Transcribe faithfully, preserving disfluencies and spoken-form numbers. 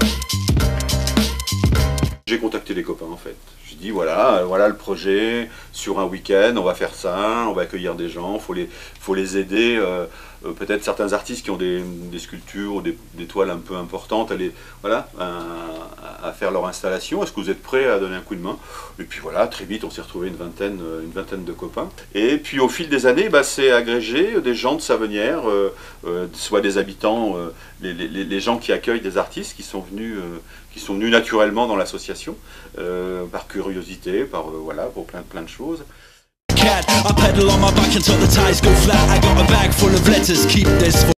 J'ai contacté les copains en fait. Je dis voilà, voilà le projet, sur un week-end, on va faire ça, on va accueillir des gens, il faut les, faut les aider. Euh, euh, Peut-être certains artistes qui ont des, des sculptures ou des, des toiles un peu importantes, à, les, voilà, à, à faire leur installation. Est-ce que vous êtes prêts à donner un coup de main? Et puis voilà, très vite on s'est retrouvé une vingtaine, une vingtaine de copains. Et puis au fil des années, bah, c'est agrégé des gens de Savenières, euh, euh, soit des habitants, euh, les, les, les gens qui accueillent des artistes qui sont venus, euh, qui sont venus naturellement dans l'association, euh, par curiosité, par euh, voilà, pour plein, plein de choses. I pedal on my back until the tires go flat. I got a bag full of letters, keep this for